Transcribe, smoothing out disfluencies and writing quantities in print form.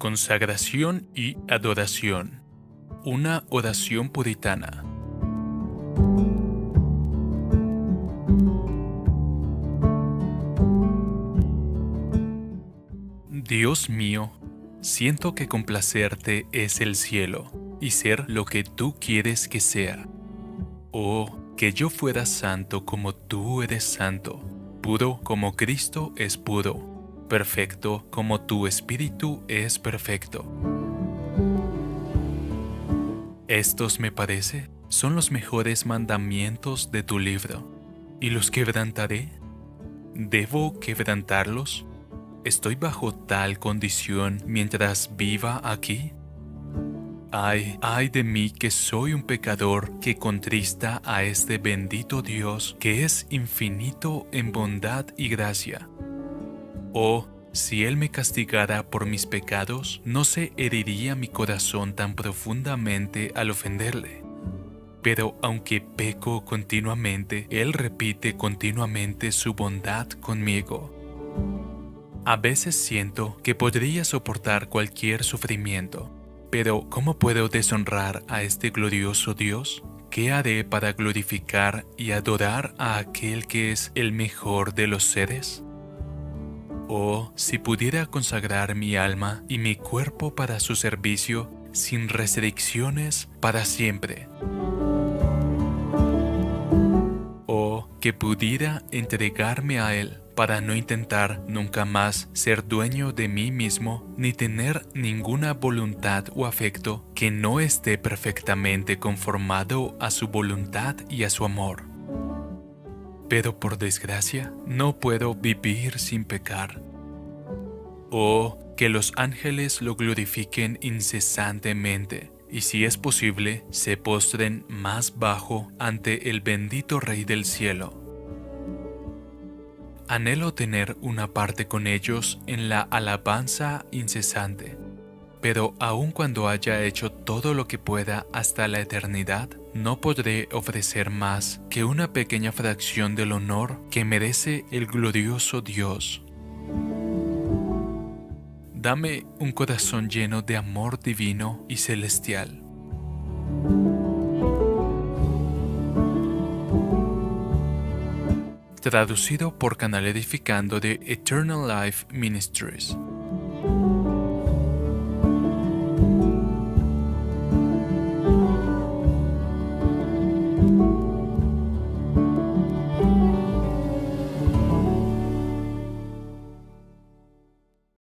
Consagración y adoración. Una oración puritana. Dios mío, siento que complacerte es el cielo y ser lo que tú quieres que sea. Oh, que yo fuera santo como tú eres santo, puro como Cristo es puro, perfecto como tu Espíritu es perfecto. Estos, me parece, son los mejores mandamientos de tu libro. ¿Y los quebrantaré? ¿Debo quebrantarlos? ¿Estoy bajo tal condición mientras viva aquí? Ay de mí que soy un pecador que contrista a este bendito Dios que es infinito en bondad y gracia. Oh, si Él me castigara por mis pecados, no se heriría mi corazón tan profundamente al ofenderle. Pero aunque peco continuamente, Él repite continuamente su bondad conmigo. A veces siento que podría soportar cualquier sufrimiento, pero ¿cómo puedo deshonrar a este glorioso Dios? ¿Qué haré para glorificar y adorar a aquel que es el mejor de los seres? Oh, si pudiera consagrar mi alma y mi cuerpo para su servicio sin restricciones para siempre. Oh, que pudiera entregarme a Él para no intentar nunca más ser dueño de mí mismo ni tener ninguna voluntad o afecto que no esté perfectamente conformado a su voluntad y a su amor. Pero por desgracia, no puedo vivir sin pecar. Oh, que los ángeles lo glorifiquen incesantemente, y si es posible, se postren más bajo ante el bendito Rey del cielo. Anhelo tener una parte con ellos en la alabanza incesante, pero aun cuando haya hecho todo lo que pueda hasta la eternidad, no podré ofrecer más que una pequeña fracción del honor que merece el glorioso Dios. Dame un corazón lleno de amor divino y celestial. Traducido por Canal Edificando de Eternal Life Ministries.